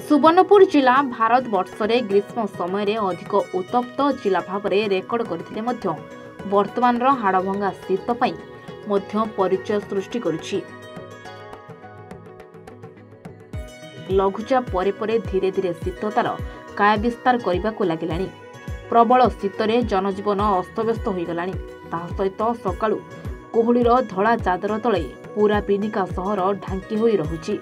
सुवर्णपुर जिला भारत वर्षरे ग्रीष्म समय अधिक उत्तप्त जिला भाव में रेकर्ड करथिले मध्य वर्तमान हाड़भंगा शीत पई मध्य परिचय सृष्टि करुछि। लघुचाप परे परे धीरे धीरे शीततार काय विस्तार करने को लगिलानी। प्रबल शीतरे जनजीवन अस्तव्यस्त हो गलानी। ता सहित सकाळु कोहलीर धड़ा चादर तले पूरा बिनिका सहर ढांकी होई रहुछि।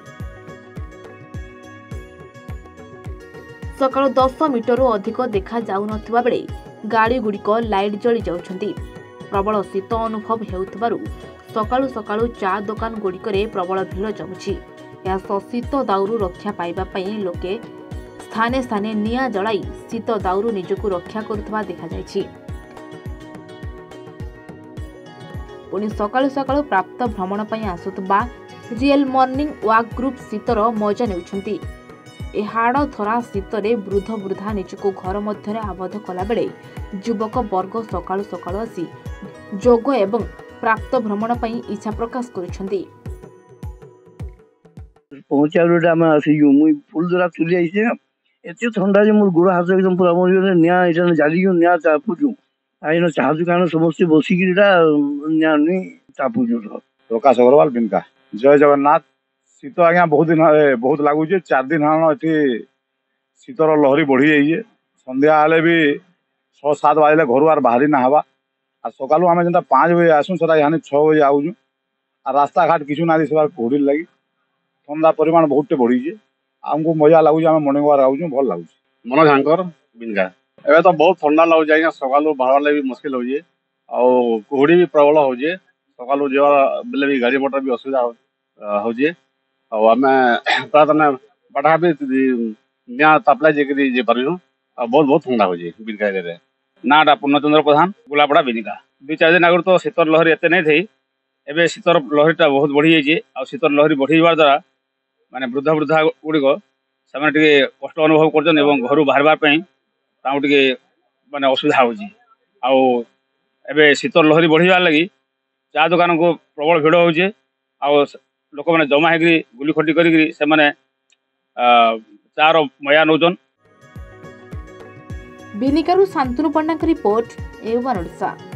सकाळु 10 मीटर अधिक देखा जाउ नथिबा बेले गाड़ी गुड़िक लाइट जली जाउछंती। प्रबल शीत अनुभव हेउथबारु सकाळु सकाळु चा दुकान गुड़िकरे प्रबल भीड़ जमुछि। शीत दाउरु रक्षा पाइबा पई लोके स्थाने स्थाने निया जलाई शीत दाउरु निजकु रक्षा करुथबा देखा जायछि। पुणी सकाळु सकाळु प्राप्त भ्रमण पई आसुतबा रियल मॉर्निंग वॉक ग्रुप शीतर मजा नेउछंती। ए हाड़ थरा शीतरे वृद्ध वृद्धा निजकु घर मध्यरे आबद्ध कला बेले युवक वर्ग सकाळु सकाळु आसी जोग एवं प्राप्त भ्रमण पई इच्छा प्रकाश करिसंती। पहुंचा मुई फुल द्वारा चुली आई एत ठंडा जे मोर गोड़ हाथ एकदम पूरा मोर निया इटा जाली निया चापुचु आइन चाह दुकान समस्त बसिक निया नहीं चापुचु। प्रकाश अग्रवाल बिनका। जय जगन्नाथ। शीत आज्ञा बहुत दिन बहुत लगुचे। 4 दिन हाँ शीतर लहरी बढ़ी जाइए। संध्या हेले भी 6-7 बजे घर आर बाहरी ना हवा। आ सकालू आम जेनता 5 बजे आसू सदा यहाँ 6 बजे आउजु। आ रास्ता घाट किछु ना दिसबार कोहड़ी लगी ठंडा परिमाण बहुत बढ़ी आमको मजा लगुच। आम मॉर्निंग वॉक आउजु भल लगुच। मनोज हांकर बिनका। एबे तो बहुत ठंडा लगुच आज्ञा सकालू बाहर भी मुश्किल होजे और कोहड़ी भी प्रबल होजे। सकालू जेवा बेले भी गाड़ी मोटर भी असुविधा होजे और आम प्रार्थना पढ़ा भी निया तापला जेकरी जे पारिनु बहुत बहुत ठंडा होजे बिनका एरिया। नाटा पूर्णचंद्र प्रधान गुलापड़ा बिनका। 2-4 दिन आगु तो शीतर लहरी एते नहीं थी। एबे शीतर लहरीटा बहुत बढ़ी जाइए और शीतर लहरी बढ़ीवा द्वारा माने वृद्ध वृद्धा गुड़िक से कष्ट अनुभव कर घर बाहर माने असुविधा हो। शीतर लहरी बढ़िया लगी चा दुकान को प्रबल भिड़ हो लोक मैंने जमा हो गुली खटी कर चार मया नौजन। बिनिकारु शांतनु पंडा रिपोर्ट ए1 ओडिशा।